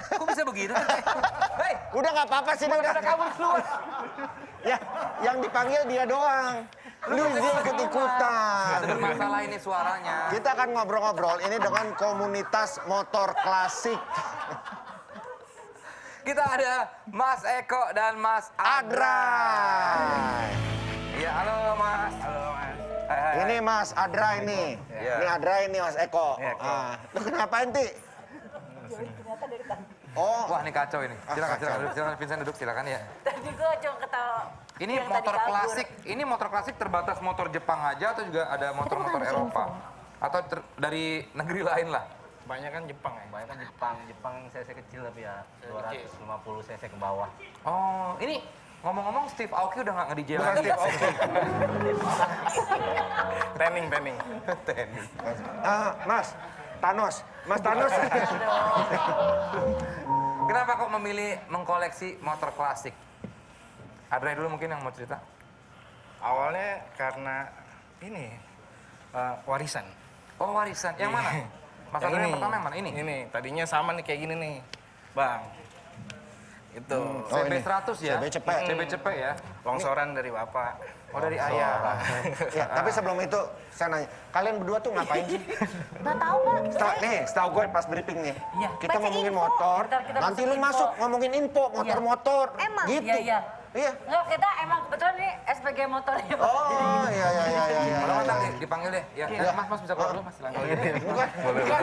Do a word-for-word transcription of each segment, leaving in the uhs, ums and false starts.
Kok bisa begitu? Hei, Udah nggak apa-apa sih, udah. udah kabur keluar. Ya, yang dipanggil dia doang. Lu dia ikut-ikutan. Ada masalah ini suaranya. Kita akan ngobrol-ngobrol ini dengan komunitas motor klasik. Kita ada Mas Eko dan Mas Adra. Adra. Iya, halo Mas. Halo Mas. Hai, hai, Ini hai. Mas Adra ini. Iya. Ini Adra ini Mas Eko. Iya, Eko. Ah, lu ngapain, Ti? Oh, Wah, ini kacau ini. Silakan, kacau. silakan duduk, silakan Vincent duduk, silakan ya. Tadi gue cuma ketawa. Ini yang motor tadi kabur. klasik, ini motor klasik terbatas motor Jepang aja atau juga ada motor-motor Eropa? Atau ter- dari negeri lain lah? Kebanyakan Jepang ya. Kebanyakan Jepang, Jepang cc kecil tapi ya dua ratus lima puluh cc ke bawah. Oh, ini ngomong-ngomong Steve Aoki udah nggak nge-D J bukan lagi? Steve Aoki. Tanning, tanning. Tenis. Ah, Mas Thanos. Mas Thanos. Kenapa kok memilih mengkoleksi motor klasik? Adra dulu mungkin yang mau cerita. Awalnya karena ini eh, warisan. Oh, warisan. Yang mana? Mas Adra yang pertama yang mana? Ini? Ini tadinya sama nih kayak gini nih, Bang. Itu Oh, C B ini. seratus ya? C B cepet. C B cepet ya? longsoran dari bapak. Oh, dari ayah. Ya, tapi sebelum itu saya nanya, kalian berdua tuh ngapain sih? Nggak tahu, Pak. Seta- nih, setahu gue pas briefing nih, Iya. kita Baca ngomongin info. motor, Ntar kita nanti masuk lu info. masuk ngomongin info, motor-motor, Emang? gitu. Iya, iya. Iya. Nggak, kita emang kebetulan ini S P G motornya, Pak. Oh, iya, iya, iya, iya, iya. Kalau iya. ntar di- dipanggil deh. Ya, ya, Mas, Mas bisa keluar dulu, Mas. Silakan. Bukan, bukan.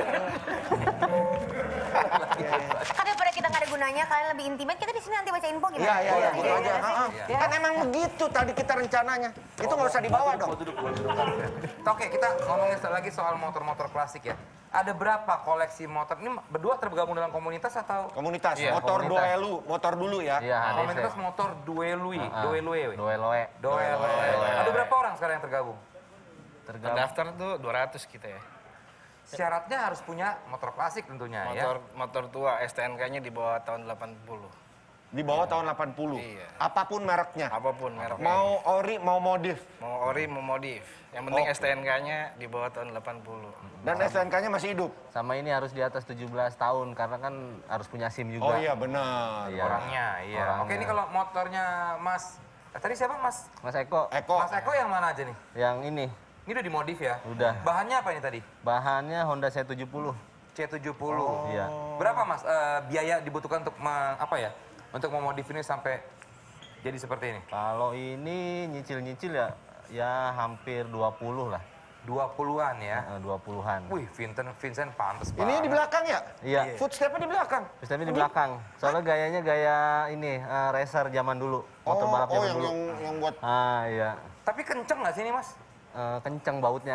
Kan daripada kita nggak ada gunanya, kalian lebih intimate, kita di sini nanti baca info gimana? Iya, iya, iya, gitu Iya, aja. iya, Ha, ha. iya. Kan emang begitu tadi kita rencananya. Itu nggak usah dibawa dong. Oke, kita ngomongin lagi soal motor-motor klasik ya. Ada berapa koleksi motor? Ini berdua tergabung dalam komunitas atau Komunitas, Iya, motor komunitas. duelu, motor dulu ya. Iya, komunitas H D C. motor Duelui? Ah, Duelue. Dueloe. Duelue. Ada berapa orang sekarang yang tergabung? Tergabung. Terdaftar tuh dua ratus kita ya. Syaratnya harus punya motor klasik tentunya ya. Motor motor tua, S T N K-nya di bawah tahun delapan puluh. Di bawah tahun delapan puluh. Iya. Apapun mereknya. Apapun mereknya. Mau ori, mau modif. Mau ori, mau modif. Yang penting Oh. S T N K-nya di bawah tahun delapan puluh. Dan S T N K-nya masih hidup. Sama ini harus di atas tujuh belas tahun karena kan harus punya SIM juga. Oh iya, benar. Iya. Orangnya, iya. Orangnya. Oke, ini kalau motornya Mas... Eh, tadi siapa Mas? Mas Eko, Eko. Mas Eko yang mana aja nih? yang ini Ini udah dimodif ya? Udah. Bahannya apa ini tadi? bahannya Honda C tujuh puluh. C tujuh puluh. Iya. Berapa Mas eh, biaya dibutuhkan untuk me- apa ya? Untuk memodif ini sampai jadi seperti ini? Kalau ini nyicil-nyicil ya ya hampir dua puluh lah. dua puluhan ya. Eh, dua puluhan. Wih, Vincent Vincent pantes Ini di banget. belakang ya? Iya. Footstepnya di belakang. Sistemnya di belakang. Soalnya gayanya gaya ini eh, racer zaman dulu, motor oh, balap oh zaman yang, dulu. yang yang buat Ah iya. Tapi kenceng nggak sih ini Mas? Eh, kenceng bautnya.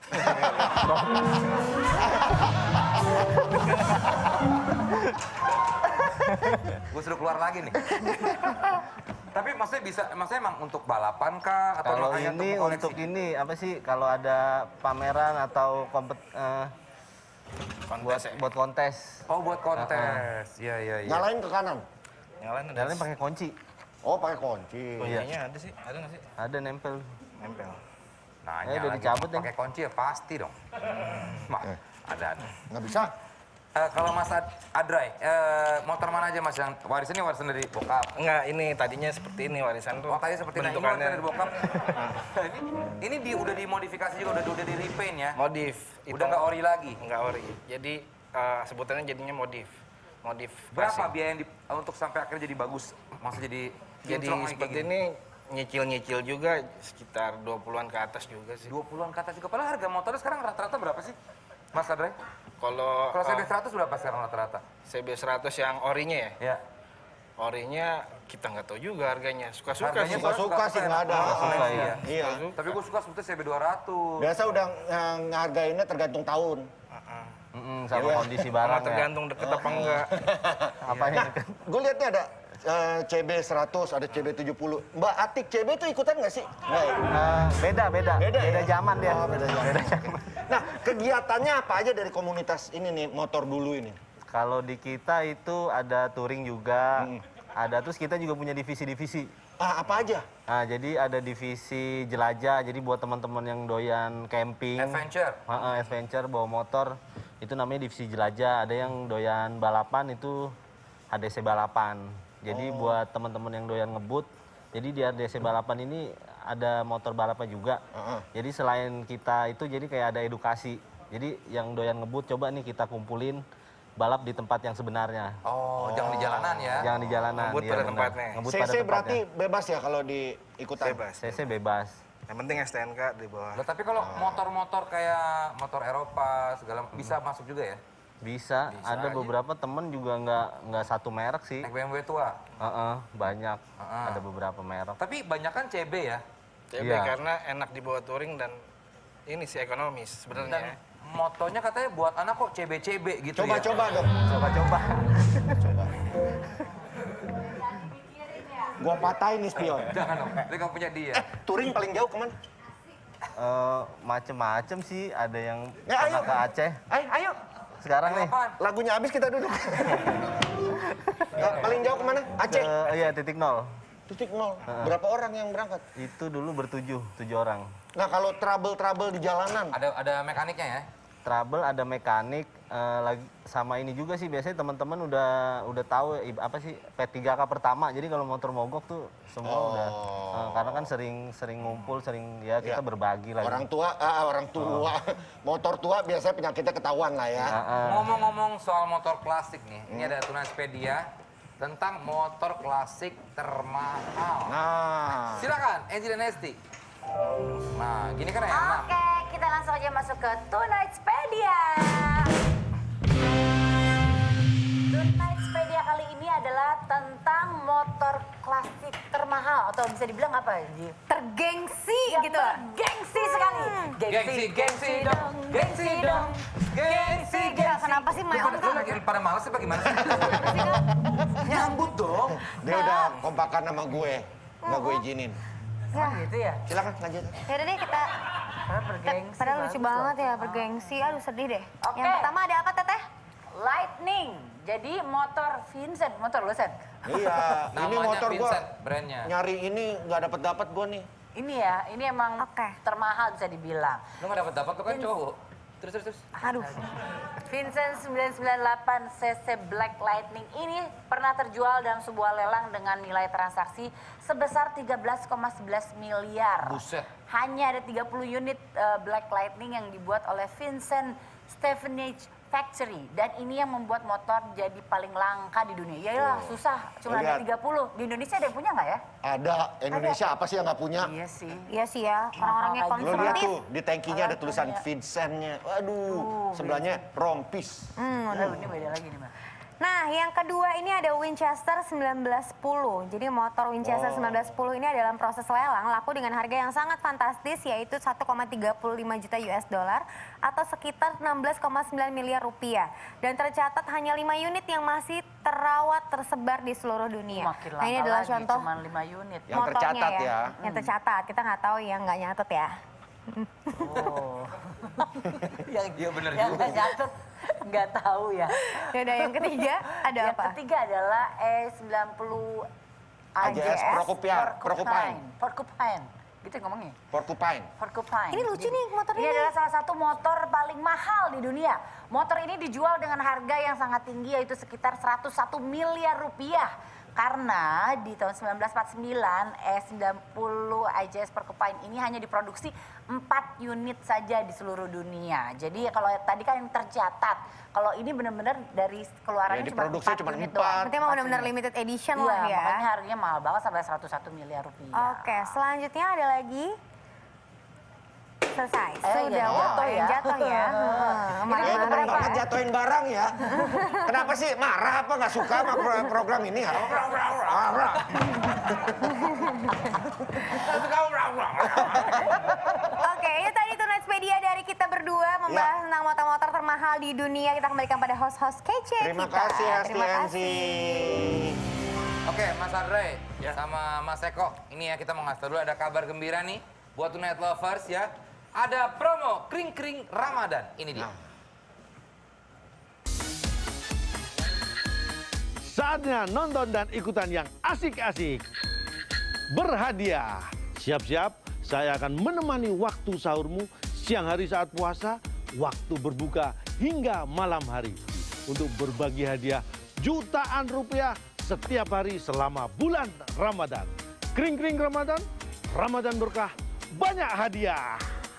Gue suruh keluar lagi nih. Tapi maksudnya bisa, maksudnya emang untuk balapan kah? Atau Kalau emang hanya ini mengkoleksi? untuk ini apa sih? Kalau ada pameran atau kompet eh, buat Kontes ya. buat kontes. Oh, buat kontes. Iya, iya, iya. nyalain ke kanan. Nyalain ada. Dalamnya pakai kunci. Oh, pakai kunci. Oh, Iya. ininya ada sih, ada nggak sih? Ada nempel. Nempel. Nanya Eh, udah lagi, dicabut, pakai kunci ya pasti dong. Mah, ada. ada. Nggak bisa. Eh, kalau Mas Ad- Adrai, eh, motor mana aja Mas yang warisannya warisan dari bokap? Enggak, ini tadinya seperti ini warisan tuh. Oh, tadi seperti ini, ini bentukannya warisan dari bokap. ini ini di, udah dimodifikasi juga, udah udah di repaint ya? modif. Udah nggak ori lagi? Enggak ori. Jadi eh, sebutannya jadinya modif. Modif. Berapa racing. biaya yang di- untuk sampai akhirnya jadi bagus? Maksudnya jadi Jadi kinclong kayak seperti gini? ini nyicil-nyicil juga sekitar dua puluhan ke atas juga sih. dua puluhan ke atas juga. Padahal harga motornya sekarang rata-rata berapa sih? Mas Adrai? Kalau Kalau C B eh, seratus berapa sekarang rata-rata? C B seratus yang orinya ya, Ya. orinya kita nggak tahu juga harganya. Suka-suka Harganya sih. Suka-suka sih, nggak ada. Suka, iya. iya. Iya. Suka-suka. Tapi gue suka sebetulnya C B dua ratus. Biasa udah eh, ngehargainnya tergantung tahun. Heeh. Mm-mm, sama Iya. kondisi Sama barang ya. tergantung deket apa enggak. Apa ya? Gue lihatnya ada eh, C B seratus, ada C B tujuh puluh. Mbak Atik C B tuh ikutan nggak sih? Nggak ya? Eh, beda, beda. Beda Beda ya? zaman dia. Oh, beda zaman. Nah, kegiatannya apa aja dari komunitas ini nih, motor dulu ini? Kalau di kita itu ada touring juga. Hmm. Ada terus kita juga punya divisi-divisi. Ah, apa aja? Nah, jadi ada divisi jelajah. Jadi buat teman-teman yang doyan camping, Adventure. Heeh, adventure bawa motor, itu namanya divisi jelajah. Ada yang doyan balapan itu H D C balapan. Jadi oh. buat teman-teman yang doyan ngebut, jadi di H D C balapan ini ada motor balapnya juga. Uh-huh. Jadi selain kita itu jadi kayak ada edukasi. Jadi yang doyan ngebut coba nih kita kumpulin balap di tempat yang sebenarnya. Oh, oh. jangan di jalanan ya? Jangan di jalanan. Ngebut ya, pada benar. tempatnya. Ngebut C C pada tempatnya. berarti bebas ya kalau di ikutan? Bebas. C C bebas. Yang penting S T N K di bawah. Loh, tapi kalau motor-motor kayak motor Eropa segala bisa masuk juga ya? Bisa, Bisa ada aja. beberapa temen juga nggak nggak satu merek sih. Naik B M W tua? Uh-uh, banyak, Uh-uh. ada beberapa merek. Tapi banyak kan C B ya? C B Iya. karena enak dibawa touring dan ini sih ekonomis Dan sebenarnya. motonya katanya buat anak kok C B C B gitu ya? Coba-coba dong. Coba-coba. Coba. Gua patahin nih spion. Jangan dong, dia nggak punya dia. Eh, touring paling jauh kemana? Eh, macem-macem sih, ada yang Ya, pernah ayo. ke Aceh. Ayo, ayo. Sekarang nih, Apaan? Lagunya habis kita duduk. Ya, paling jauh kemana? ke Aceh. iya titik nol. Titik nol. Berapa orang yang berangkat? Itu dulu bertujuh, tujuh orang. Nah, kalau trouble-trouble di jalanan. Ada ada mekaniknya ya? Trouble, ada mekanik, eh, lagi sama ini juga sih biasanya teman-teman udah udah tahu ib- apa sih P tiga K pertama. Jadi kalau motor mogok tuh semua Oh. udah eh, karena kan sering sering ngumpul, sering ya kita Ya. berbagi lagi. Orang tua, ah, orang tua. Motor tua biasanya penyakitnya ketahuan lah ya. Ah, ah. Ngomong-ngomong soal motor klasik nih, ini ada Tunaspedia tentang motor klasik termahal. Nah, Silakan, Enzi dan Esti. Nah, gini kan enak. Oke, kita langsung aja masuk ke Tunaspedia. Tunaspedia kali ini adalah tentang motor klasik termahal atau bisa dibilang apa ya? Tergengsi gitu. Tergengsi sekali. Gengsi, gengsi dong, gengsi dong, gengsi, gengsi. Kenapa sih Lu Mayon pada, lu lagi pada males sih bagaimana sih? Nyambut dong. dia udah kompakan sama gue. Nggak gue izinin. Ya, Gitu ya? Silakan lanjut. yaudah deh kita. Karena bergengsi. Padahal lucu bagus banget loh. ya bergengsi. Aduh sedih deh. Oke. Yang pertama ada apa Teteh? Lightning. Jadi motor Vincent, motor lo Sen. Iya, ini Namanya motor gua Vincent, brandnya. nyari ini nggak dapat dapat gua nih. Ini ya, ini emang Oke. termahal bisa dibilang. Lu nggak dapat dapat tuh kan cowok. Terus terus terus. Aduh. Vincent sembilan sembilan delapan cc Black Lightning ini pernah terjual dalam sebuah lelang dengan nilai transaksi sebesar tiga belas koma sebelas miliar. Buset. Hanya ada tiga puluh unit uh, Black Lightning yang dibuat oleh Vincent Stevenage Factory. Dan ini yang membuat motor jadi paling langka di dunia. Yalah, Oh. susah. Cuma ada Lihat. tiga puluh. Di Indonesia ada yang punya nggak ya? Ada Indonesia apa sih yang nggak punya? Iya sih. Iya sih ya, orang-orangnya Mahal Lo lihat konservatif. tuh di tankinya ada Orang tulisan punya. Vincent-nya. Waduh, sebelahnya rompis. Hmm, Oh, ini beda lagi nih, Mbak. Nah, yang kedua ini ada Winchester sembilan belas sepuluh. Jadi motor Winchester Oh. sembilan belas sepuluh ini dalam proses lelang laku dengan harga yang sangat fantastis yaitu satu koma tiga lima juta U S dollar atau sekitar enam belas koma sembilan miliar rupiah. Dan tercatat hanya lima unit yang masih terawat tersebar di seluruh dunia. Makin Nah, ini langka adalah lagi, contoh cuma lima unit. Yang motornya tercatat ya. Yang tercatat, kita nggak tahu ya, nggak nyatet ya. Oh. yang Iya, bener yang juga. nggak nyatet, nggak tahu ya. Yaudah, yang ketiga ada yang apa? ketiga adalah E sembilan puluh A J S Porcupine. Porcupine. Porcupine. Gitu ngomongnya. Porcupine. Porcupine. Ini lucu Jadi, nih motor ini ini. adalah salah satu motor paling mahal di dunia. Motor ini dijual dengan harga yang sangat tinggi yaitu sekitar seratus satu miliar rupiah. Karena di tahun seribu sembilan ratus empat puluh sembilan E sembilan puluh A J S Porcupine ini hanya diproduksi empat unit saja di seluruh dunia. Jadi kalau tadi kan yang tercatat, kalau ini benar-benar dari keluarannya Ya, cuma diproduksi empat cuma unit empat. doang. Berarti emang Empat benar-benar unit. limited edition Iya, lah ya. makanya harganya mahal banget sampai seratus satu miliar rupiah. Oke, selanjutnya ada lagi. Selesai. Eh, Sudah yang wow, jatuh yang ya. jatuh ya. Heeh, Eh, marah-marah bener ya. banget jatuhin barang ya. Kenapa sih marah apa nggak suka sama pro- program ini? Ya? Oke, itu tadi Tunaspedia dari kita berdua membahas Ya. tentang motor-motor termahal di dunia. Kita kembalikan pada host-host kece Terima kita. kasih Terima S T N C. kasih. Oke, Mas Andre Ya. sama Mas Eko. Ini ya kita mau ngasih tau dulu ada kabar gembira nih buat Tonight Lovers ya. Ada promo kring-kring Ramadan. Ini dia. Saatnya nonton dan ikutan yang asik-asik. Berhadiah. Siap-siap, saya akan menemani waktu sahurmu siang hari saat puasa, waktu berbuka hingga malam hari. Untuk berbagi hadiah jutaan rupiah setiap hari selama bulan Ramadan. Kring-kring Ramadan, Ramadan berkah, banyak hadiah.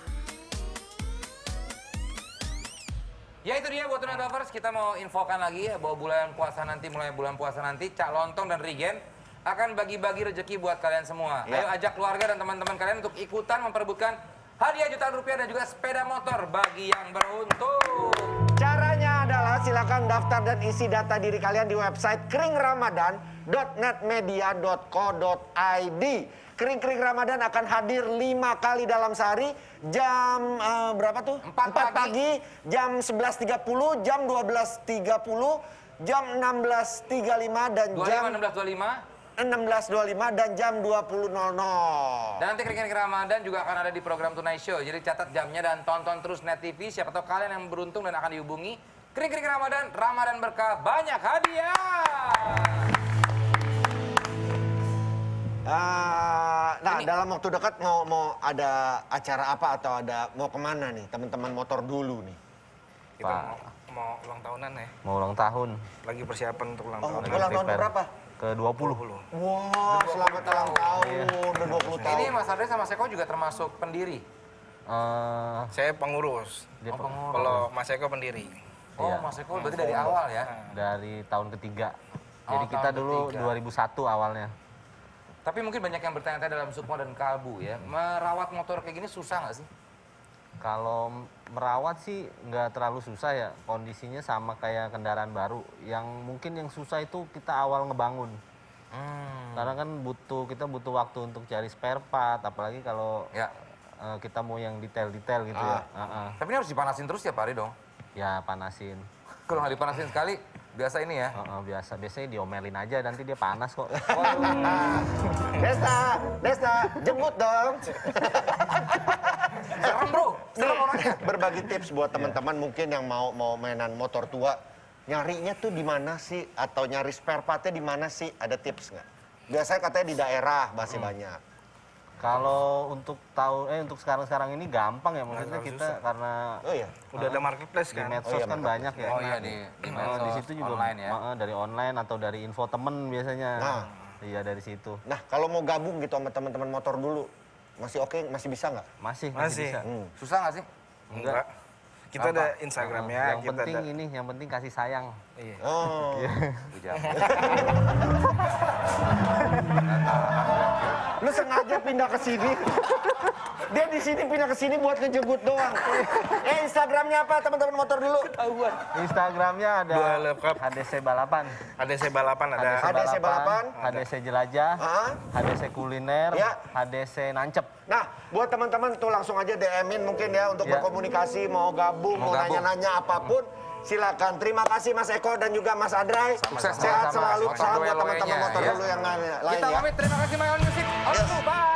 Ya itu dia buat Tuna Lovers, kita mau infokan lagi ya bahwa bulan puasa nanti, mulai bulan puasa nanti, Cak Lontong dan Rigen akan bagi-bagi rezeki buat kalian semua. Ya. Ayo ajak keluarga dan teman-teman kalian untuk ikutan memperebutkan hadiah jutaan rupiah dan juga sepeda motor bagi yang beruntung. Caranya adalah silakan daftar dan isi data diri kalian di website kring ramadan dot net media dot co dot i d. Kring-kring Ramadan akan hadir lima kali dalam sehari, jam uh, berapa tuh? Empat pagi. pagi, jam sebelas tiga puluh, jam dua belas tiga puluh, jam enam belas tiga puluh lima, dan jam enam belas dua puluh lima. enam belas dua puluh lima dan jam dua puluh nol nol. Dan nanti kring-kring Ramadan juga akan ada di program Tunai Show. Jadi catat jamnya dan tonton terus Net T V. Siapa tahu kalian yang beruntung dan akan dihubungi. Kring-kring Ramadan, Ramadan berkah, banyak hadiah. Uh, nah, Ini- dalam waktu dekat mau mau ada acara apa atau ada mau kemana nih teman-teman motor dulu nih? Kita Pak. mau, mau ulang tahunan ya. Mau ulang tahun Lagi persiapan untuk ulang Oh, tahun. ulang tahun prepare. berapa? ke dua puluh. Wah, selamat ulang tahun, udah dua puluh tahun. Ini Mas Andre sama Seko juga termasuk pendiri. Eh, Saya pengurus. dia Oh, pe- pengurus. Kalau Mas Eko pendiri. Oh, Iya. Mas Eko berarti dari awal ya. dari tahun ketiga. Oh, Jadi kita tahun dulu ketiga. dua ribu satu awalnya. Tapi mungkin banyak yang bertanya-tanya dalam Sukmo dan Kalbu ya. Merawat motor kayak gini susah nggak sih? Kalau merawat sih nggak terlalu susah ya, kondisinya sama kayak kendaraan baru. Yang mungkin yang susah itu kita awal ngebangun. Hmm. Karena kan butuh kita butuh waktu untuk cari spare part, apalagi kalau Ya. eh, kita mau yang detail-detail gitu ya. Heeh. Tapi ini harus dipanasin terus tiap hari dong. Ya panasin. Kalau nggak dipanasin sekali, biasa ini ya. Heeh, biasa biasanya diomelin aja, nanti dia panas kok. Desta, Desta, jemput dong. Serem bro, serem orangnya. Berbagi tips buat teman-teman mungkin yang mau mau mainan motor tua, nyarinya tuh di mana sih? Atau nyari spare partnya di mana sih? Ada tips nggak? Biasanya katanya di daerah masih banyak. Kalau untuk tahu eh untuk sekarang-sekarang ini gampang ya, maksudnya terlalu kita susah. karena Oh iya. Udah ada marketplace di kan? medsos Oh iya, kan marketplace. banyak ya. Oh iya di, di Nah, medsos, di situ juga online ya. ma- dari online atau dari info temen biasanya. Nah. Iya dari situ. Nah, kalau mau gabung gitu sama teman-teman motor dulu, masih oke, masih bisa nggak? Masih masih, Masih. bisa. Hmm. Susah nggak sih? Enggak. Kita Apa? ada Instagramnya, yang kita penting ada. ini, yang penting kasih sayang. Iya. Oh. Lu sengaja pindah ke sini. Dia di sini pindah ke sini buat ngejemput doang. Eh, Instagramnya apa teman-teman motor dulu? Instagramnya ada Dua lengkap. H D C Balapan. Ada C balapan ada. H D C Balapan. H D C Jelajah, Ah. H D C Kuliner, Ya. H D C Nancep. Nah, buat teman-teman tuh langsung aja D M-in mungkin ya untuk Ya. berkomunikasi, mau gabung, Mau mau gabung. nanya-nanya apapun. Silakan. Terima kasih Mas Eko dan juga Mas Adrai. Sukses Sehat sama-sama. selalu. Motor Salam buat Duel teman-teman W-nya, motor ya. dulu yang lain Kita ya. pamit, terima kasih My Own Music. Bye.